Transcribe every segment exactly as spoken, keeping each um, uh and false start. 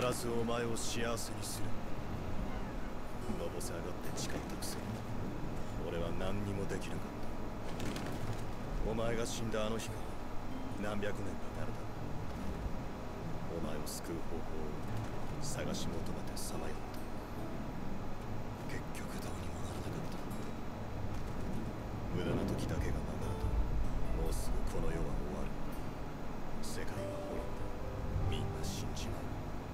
ずお前を幸せにする。のぼせ上がって誓ったくせに俺は何にもできなかった。お前が死んだあの日から何百年かなるだろう。お前を救う方法を探し求めてさまよった。結局どうにもならなかった。無駄な時だけが長るともうすぐこの世は終わる。世界は滅んでみんな死んじまう。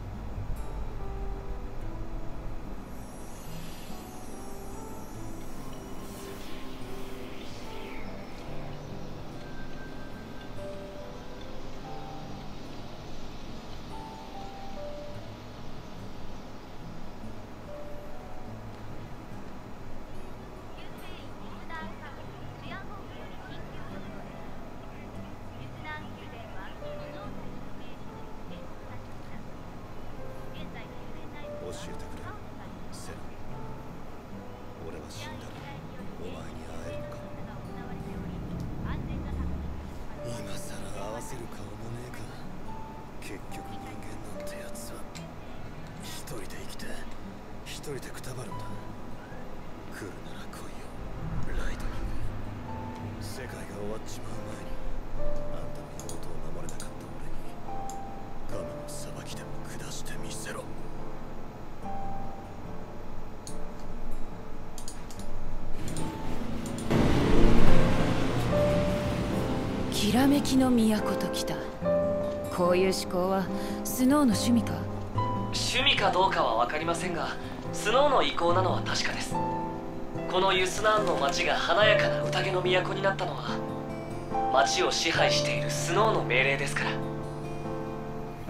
教えてくれ、セラ。俺は死んだらお前に会えるのか。今さら合わせる顔もねえか。結局人間なんてやつは一人で生きて一人でくたばるんだ。来るなら来いよ、ライトニング。世界が終わっちまう前にあんたの妹を守れなかった俺に神の裁きでも下してみせろ。 きらめきの都ときた。こういう思考はスノーの趣味か。 趣味かどうかは分かりませんが、スノーの意向なのは確かです。このユスナーンの町が華やかな宴の都になったのは町を支配しているスノーの命令ですから。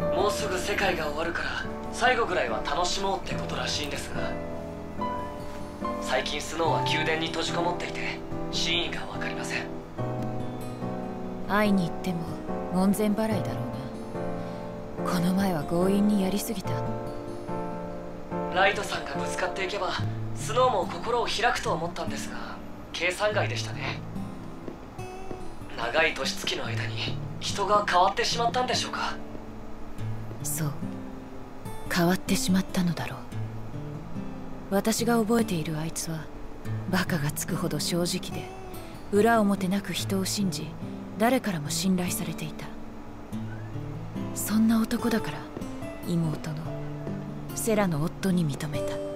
もうすぐ世界が終わるから最後ぐらいは楽しもうってことらしいんですが、最近スノーは宮殿に閉じこもっていて真意が分かりません。 会いに行っても門前払いだろうな。この前は強引にやりすぎた。 ライトさんがぶつかっていけばスノーも心を開くと思ったんですが、計算外でしたね。長い年月の間に人が変わってしまったんでしょうか。 そう、変わってしまったのだろう。私が覚えているあいつはバカがつくほど正直で裏表なく人を信じ、誰からも信頼されていた。そんな男だから妹のセラの夫に認めた。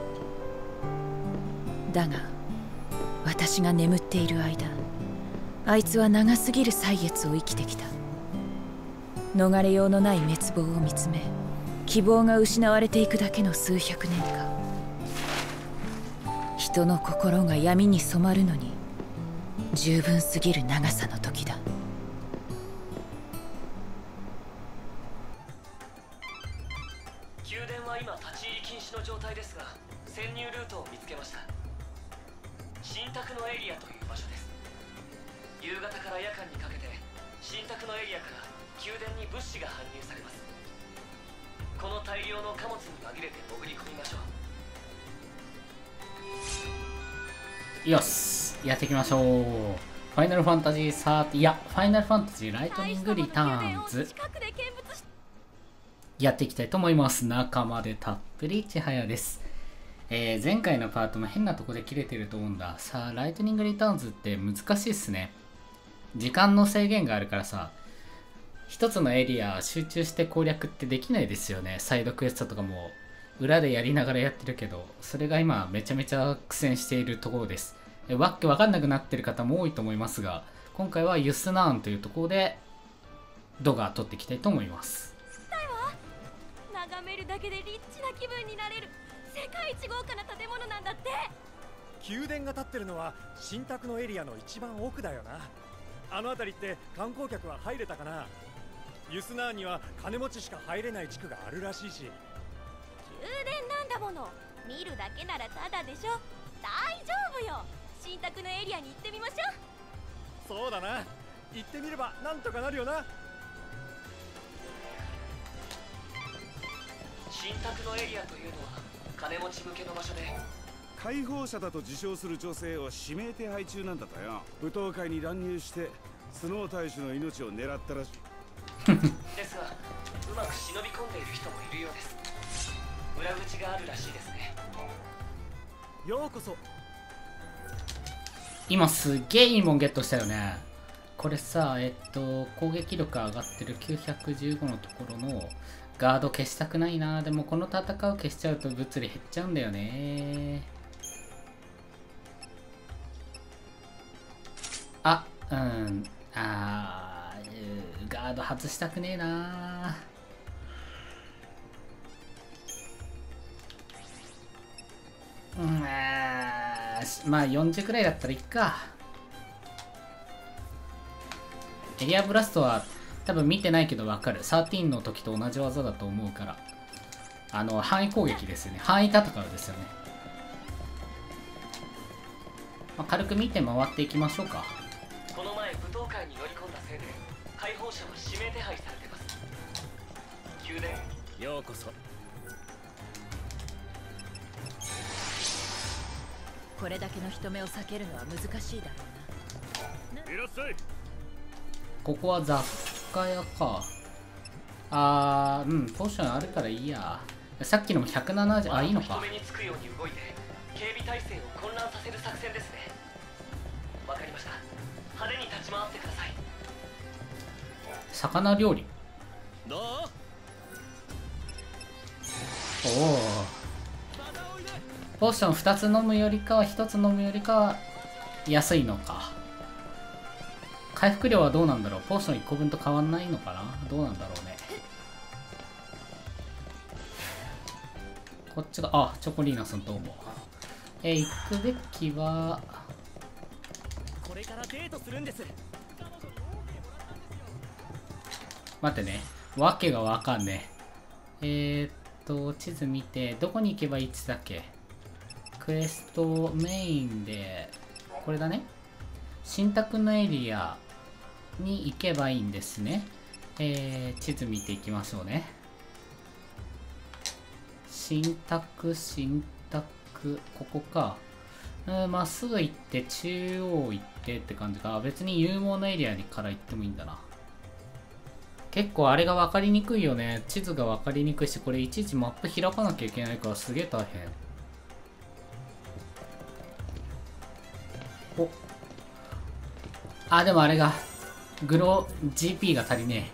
だが私が眠っている間、あいつは長すぎる歳月を生きてきた。逃れようのない滅亡を見つめ、希望が失われていくだけの数百年間。人の心が闇に染まるのに十分すぎる長さの時だ。 宮殿は今立ち入り禁止の状態ですが、潜入ルートを見つけました。神託のエリアという場所です。夕方から夜間にかけて神託のエリアから宮殿に物資が搬入されます。この大量の貨物に紛れて潜り込みましょう。 よし、やっていきましょう。ファイナルファンタジーサーティ、いや、ファイナルファンタジーライトニングリターンズやっていきたいと思います。中までたっぷりちはやです。えー、前回のパートも変なとこで切れてると思うんだ。さあ、ライトニングリターンズって難しいっすね。時間の制限があるからさ、一つのエリア集中して攻略ってできないですよね。サイドクエストとかも裏でやりながらやってるけど、それが今めちゃめちゃ苦戦しているところです。えわけわかんなくなってる方も多いと思いますが、今回はユスナーンというところで動画を撮っていきたいと思います。 眺めるだけでリッチな気分になれる世界一豪華な建物なんだって。 宮殿が建ってるのは神託のエリアの一番奥だよな。あの辺りって観光客は入れたかな。ユスナーンには金持ちしか入れない地区があるらしいし。 宮殿なんだもの、見るだけならタダでしょ。大丈夫よ、神託のエリアに行ってみましょう。 そうだな、行ってみればなんとかなるよな。 神託のエリアというのは金持ち向けの場所で、 解放者だと自称する女性を指名手配中なんだとよ。舞踏会に乱入してスノー大使の命を狙ったらしい。 ですがうまく忍び込んでいる人もいるようです。 裏口があるらしいですね。 ようこそ。 今すっげえいいもんゲットしたよね。これさ、えっと攻撃力上がってるきゅうひゃくじゅうごのところのガード消したくないな。でもこの戦う消しちゃうと物理減っちゃうんだよね。あ、うん、あー、ガード外したくねえな。うん、あー、まあよんじゅうくらいだったらいっか。エリアブラストは多分見てないけど分かる。じゅうさんの時と同じ技だと思うから。あの、範囲攻撃ですよね。範囲戦うですよね。まあ、軽く見て回っていきましょうか。 この前舞踏会に乗り込んだせいで解放者は指名手配されてます。宮殿ようこそ。 これだけの人目を避けるのは難しいだろうな。 いらっしゃい。 ここは雑貨屋か。あー、うん、ポーションあるからいいや。さっきのもひゃくななじゅう、あ、いいのか。 人目につくように動いて警備態勢を混乱させる作戦ですね。わかりました。派手に立ち回ってください。 魚料理。 どう？ おお。ポーションふたつ飲むよりかはひとつ飲むよりかは安いのか。回復量はどうなんだろう。ポーションいっこぶんと変わんないのかな。どうなんだろうね。こっちが、あ、チョコリーナさんどうも。えー、行くべきはこれからデートするんです。 待ってね、わけがわかんねえ。えー、っと地図見てどこに行けばいいっつったっけ。クエストメインでこれだね。新宅のエリアに行けばいいんですね。えー、地図見ていきましょうね。新宅、新宅、ここか。うん、まっすぐ行って中央行ってって感じか。別に有望なエリアにから行ってもいいんだな。結構あれが分かりにくいよね。地図が分かりにくいし、これいちいちマップ開かなきゃいけないからすげえ大変。お、あ、でもあれがグロ ジーピー が足りね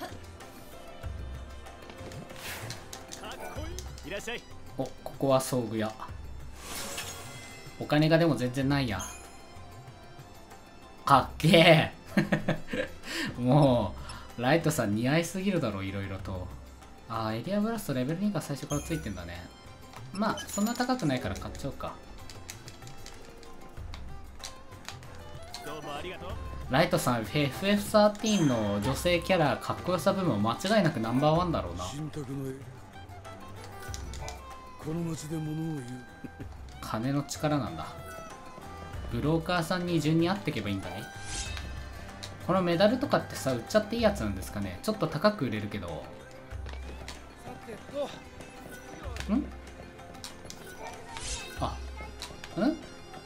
え。 かっこいい。いらっしゃい。 お、ここは装具屋。お金がでも全然ないや。かっけえもうライトさん似合いすぎるだろ、いろいろと。あー、エリアブラストレベルにが最初からついてんだね。まあそんな高くないから買っちゃおうか。 どうもありがとう。 ライトさん エフエフじゅうさん の女性キャラかっこよさ部分間違いなくナンバーワンだろうな。 新宅のこの町で物を言う金の力なんだ。ブローカーさんに順に会ってけばいいんだね。このメダルとかってさ、売っちゃっていいやつなんですかね。ちょっと高く売れるけど。んあ、ん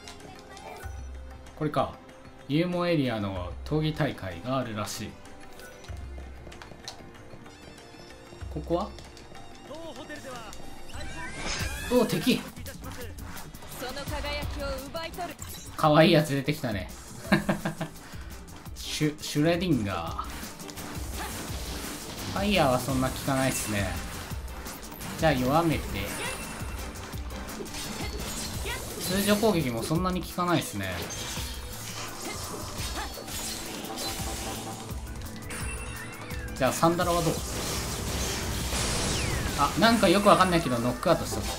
これか。ユーモエリアの闘技大会があるらしい。ここはおお、敵。 その輝きを奪い取る。 かわいいやつ出てきたねシュ、シュレディンガー。ファイヤーはそんな効かないっすね。じゃあ弱めて。通常攻撃もそんなに効かないっすね。じゃあサンダラはどう。あ、なんかよくわかんないけどノックアウトしたぞ。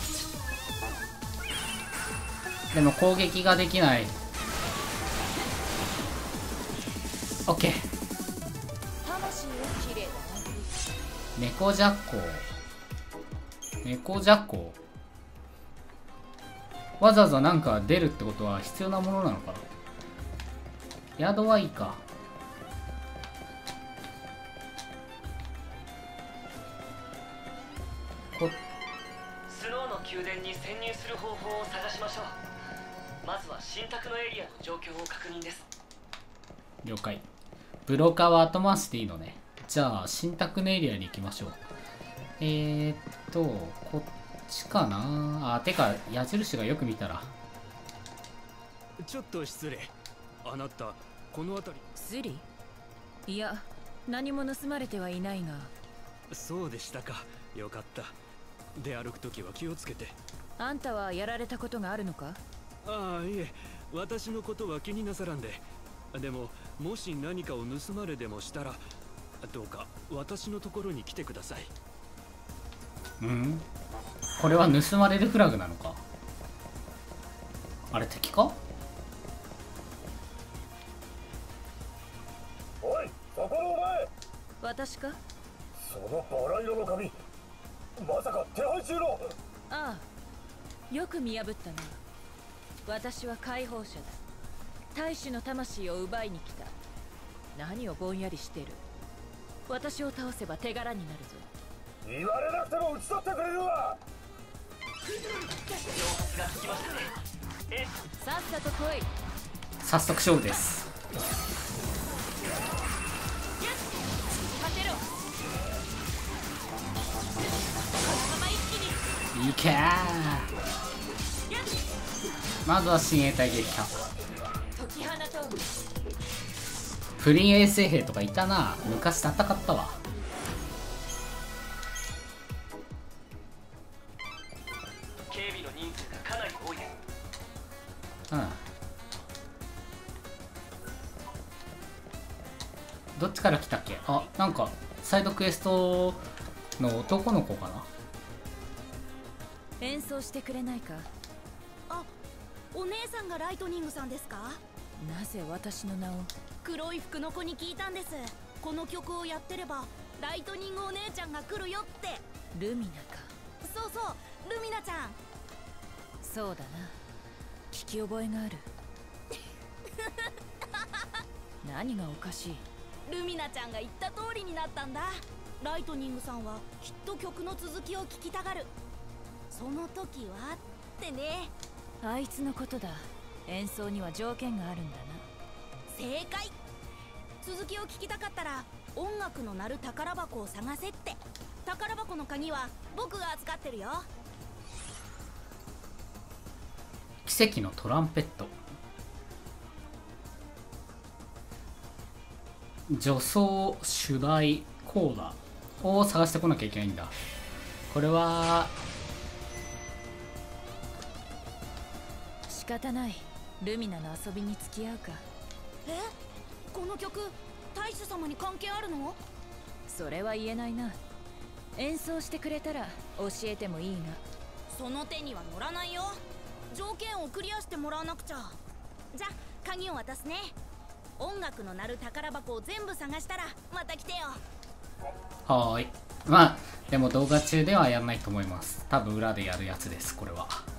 でも攻撃ができない。オッケー。 魂をきれいだな。 猫ジャッコ。猫ジャッコ。わざわざなんか出るってことは必要なものなのかな。宿はいいか。こスノーの宮殿に潜入する方法を探しましょう。まずは新宅のエリアの状況を確認です。 了解。ブローカーは後回しでいいのね。じゃあ新宅のエリアに行きましょう。えーっとこっちかなあ。てか矢印がよく見たら。 ちょっと失礼。あなたこの辺り。 スリ？いや、何も盗まれてはいないが。 そうでしたか。よかった。出歩くときは気をつけて。 あんたはやられたことがあるのか？ ああ、いえ、私のことは気になさらんで。でももし何かを盗まれでもしたら、どうか私のところに来てください。 うん、これは盗まれるフラグなのか。あれ敵か。 おい、そこのお前。 私か？ そのバラ色の髪、まさか手配中の。 ああ、よく見破ったな。私は解放者だ。大使の魂を奪いに来た。何をぼんやりしてる。私を倒せば手柄になるぞ。 言われなくても打ち取ってくれるわ。 さっさと来い。 早速勝負です。 勝てろ。このまま一気に。 いけー。まずは親衛隊撃破。 解き放とう。 プリン衛生兵とかいたな。昔戦ったわ。 警備の人数がかなり多いです。 うん。どっちから来たっけ。あ、なんかサイドクエストの男の子かな。 演奏してくれないか。 あ、お姉さんがライトニングさんですか？ なぜ私の名を。 黒い服の子に聞いたんです。この曲をやってればライトニングお姉ちゃんが来るよって。 ルミナか。 そうそう、ルミナちゃん。 そうだな、聞き覚えがある。何がおかしい。 ルミナちゃんが言った通りになったんだ。ライトニングさんはきっと曲の続きを聞きたがる。その時はってね。 あいつのことだ。演奏には条件があるんだな。 正解。続きを聞きたかったら音楽の鳴る宝箱を探せって。宝箱の鍵は僕が預かってるよ。 奇跡のトランペット。女装主題コーダを探してこなきゃいけないんだ。これは仕方ない。ルミナの遊びに付き合うか。 え、この曲大主様に関係あるの？ それは言えないな。演奏してくれたら教えてもいいが。 その手には乗らないよ。条件をクリアしてもらわなくちゃ。じゃあ鍵を渡すね。音楽の鳴る宝箱を全部探したらまた来てよ。 はーい。まあでも動画中ではやんないと思います。多分裏でやるやつですこれは。